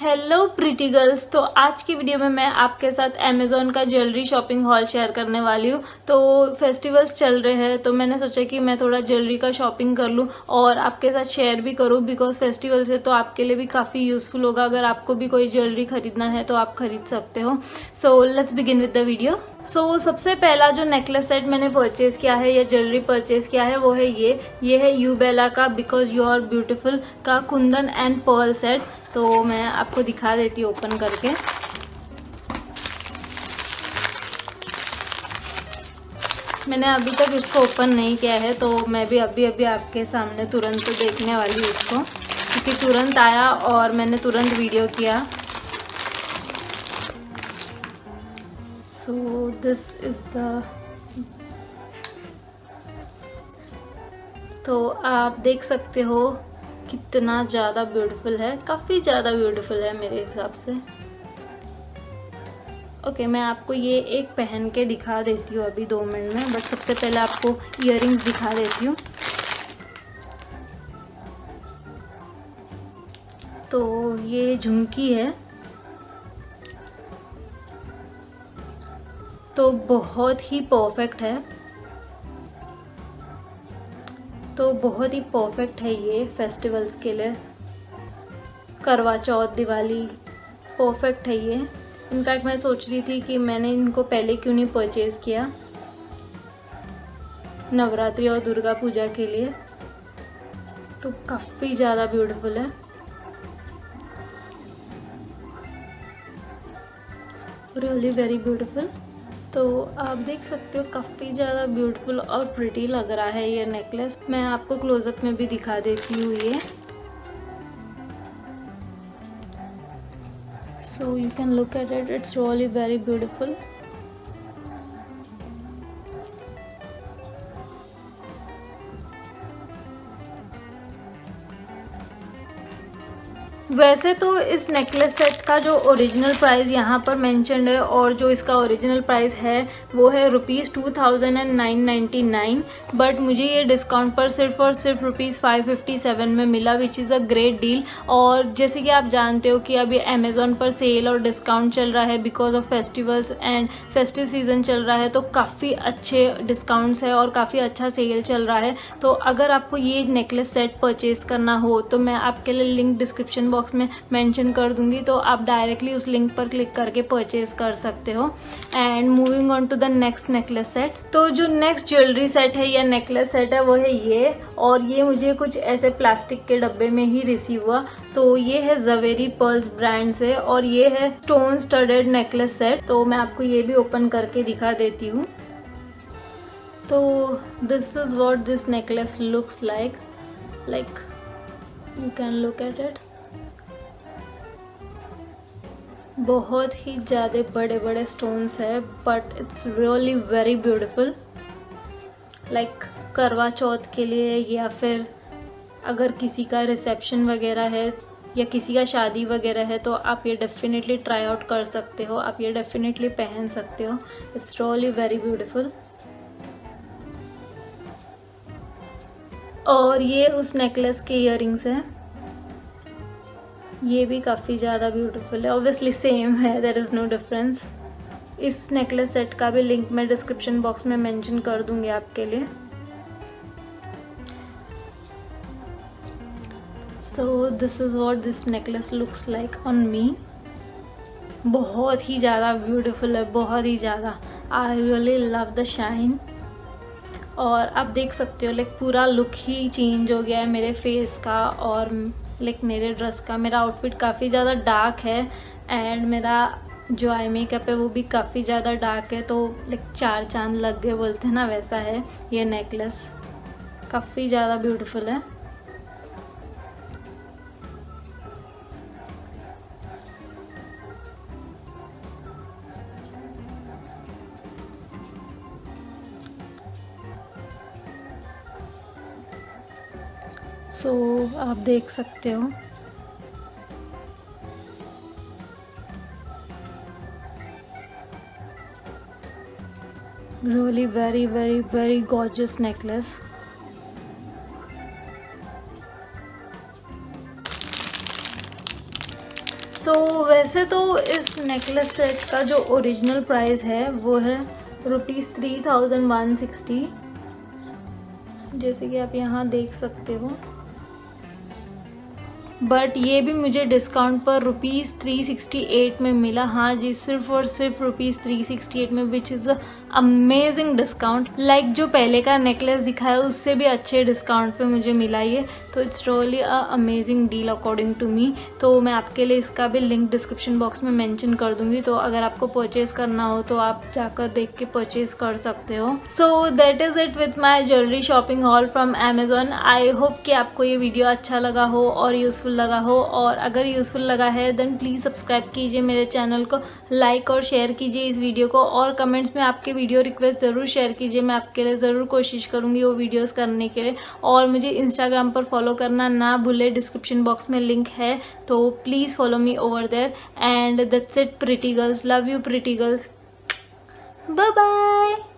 Hello pretty girls. तो आज की वीडियो में मैं आपके साथ अमेज़ॉन का ज्वेलरी शॉपिंग हॉल शेयर करने वाली हूँ। तो फेस्टिवल्स चल रहे हैं तो मैंने सोचा कि मैं थोड़ा ज्वेलरी का शॉपिंग कर लूँ और आपके साथ शेयर भी करूँ, बिकॉज फेस्टिवल्स है तो आपके लिए भी काफ़ी यूज़फुल होगा। अगर आपको भी कोई ज्वेलरी खरीदना है तो आप खरीद सकते हो। So let's begin with the video. So सबसे पहला जो नेकलेस सेट मैंने परचेज किया है या ज्वेलरी परचेज किया है वो है ये है यूबेला का बिकॉज यू आर ब्यूटिफुल का कुंदन एंड पर्ल सेट। तो मैं आपको दिखा देती हूँ ओपन करके। मैंने अभी तक इसको ओपन नहीं किया है तो मैं भी अभी आपके सामने तुरंत देखने वाली हूँ इसको, क्योंकि तुरंत आया और मैंने तुरंत वीडियो किया। सो दिस इज द, तो आप देख सकते हो कितना ज़्यादा ब्यूटीफुल है, काफ़ी ज़्यादा ब्यूटीफुल है मेरे हिसाब से। ओके, मैं आपको ये एक पहन के दिखा देती हूँ अभी 2 मिनट में, बट सबसे पहले आपको इयररिंग्स दिखा देती हूँ। तो ये झुमकी है, तो बहुत ही परफेक्ट है, तो बहुत ही परफेक्ट है ये फेस्टिवल्स के लिए। करवा चौथ, दिवाली, परफेक्ट है ये। इनफैक्ट मैं सोच रही थी कि मैंने इनको पहले क्यों नहीं परचेज़ किया नवरात्रि और दुर्गा पूजा के लिए। तो काफ़ी ज़्यादा ब्यूटीफुल है, रियली वेरी ब्यूटीफुल। तो आप देख सकते हो काफ़ी ज़्यादा ब्यूटीफुल और प्रिटी लग रहा है ये नेकलेस। मैं आपको क्लोजअप में भी दिखा देती हूँ ये। So you can look at it, it's really very beautiful. वैसे तो इस नेकलेस सेट का जो ओरिजिनल प्राइस यहाँ पर मेंशन्ड है और जो इसका ओरिजिनल प्राइस है वो है ₹2999, बट मुझे ये डिस्काउंट पर सिर्फ और सिर्फ ₹557 में मिला, which is a great deal. और जैसे कि आप जानते हो कि अभी अमेज़ॉन पर सेल और डिस्काउंट चल रहा है because of festivals and festive season चल रहा है, तो काफ़ी अच्छे डिस्काउंट्स है और काफ़ी अच्छा सेल चल रहा है। तो अगर आपको ये नेकलेस सेट परचेज़ करना हो तो मैं आपके लिए लिंक डिस्क्रिप्शन बॉक्स में मेंशन कर दूंगी, तो आप डायरेक्टली उस लिंक पर क्लिक करके परचेज कर सकते हो। And moving on to the next necklace set. तो जो नेक्स्ट ज्वेलरी सेट है या नेकलेस सेट है वो है ये, और ये मुझे कुछ ऐसे प्लास्टिक के डब्बे में ही रिसीव हुआ। तो ये है जवेरी पर्ल्स ब्रांड से और ये है स्टोन स्टडेड नेकलेस सेट। तो मैं आपको ये भी ओपन करके दिखा देती हूँ। तो this is what this necklace looks like you can look at it. बहुत ही ज़्यादा बड़े बड़े स्टोन्स है, but it's really very beautiful. Like Karva Chauth के लिए या फिर अगर किसी का रिसेप्शन वगैरह है या किसी का शादी वगैरह है तो आप ये डेफिनेटली ट्राई आउट कर सकते हो, आप ये डेफिनेटली पहन सकते हो। It's really very beautiful. और ये उस नेकलेस के इयररिंग्स हैं, ये भी काफ़ी ज़्यादा ब्यूटीफुल है। ऑब्वियसली सेम है, देयर इज़ नो डिफरेंस। इस नेकलेस सेट का भी लिंक मैं डिस्क्रिप्शन बॉक्स में मेंशन कर दूंगी आपके लिए। So this is what this necklace looks like on me. बहुत ही ज़्यादा ब्यूटीफुल है, बहुत ही ज़्यादा। I really love the shine. और आप देख सकते हो लाइक पूरा लुक ही चेंज हो गया है मेरे फेस का और लाइक मेरे ड्रेस का। मेरा आउटफिट काफ़ी ज़्यादा डार्क है एंड मेरा जो आई मेकअप है वो भी काफ़ी ज़्यादा डार्क है, तो लाइक 4 चांद लग गए बोलते हैं ना, वैसा है ये नेकलेस। काफ़ी ज़्यादा ब्यूटीफुल है। सो आप देख सकते हो really very gorgeous necklace। तो वैसे तो इस नेकलेस सेट का जो ओरिजिनल प्राइस है वो है ₹3160, जैसे कि आप यहाँ देख सकते हो। बट ये भी मुझे डिस्काउंट पर ₹368 में मिला। हाँ जी, सिर्फ और सिर्फ ₹368 में, which is a amazing discount. Like जो पहले का नेकलेस दिखाया उससे भी अच्छे डिस्काउंट पे मुझे मिला ये, तो it's really a amazing deal according to me. तो मैं आपके लिए इसका भी लिंक डिस्क्रिप्शन बॉक्स में मेंशन कर दूंगी, तो अगर आपको परचेज करना हो तो आप जाकर देख के परचेज कर सकते हो। So that is it with my jewellery shopping haul from Amazon. I hope कि आपको ये वीडियो अच्छा लगा हो और यूज़फुल लगा हो, और अगर यूज़फुल लगा है देन प्लीज़ सब्सक्राइब कीजिए मेरे चैनल को, लाइक और शेयर कीजिए इस वीडियो को, और कमेंट्स में आपके वीडियो रिक्वेस्ट ज़रूर शेयर कीजिए। मैं आपके लिए ज़रूर कोशिश करूँगी वो वीडियोस करने के लिए। और मुझे इंस्टाग्राम पर फॉलो करना ना भूले, डिस्क्रिप्शन बॉक्स में लिंक है, तो please follow me over there. And that's it pretty girls, love you pretty girls, bye bye.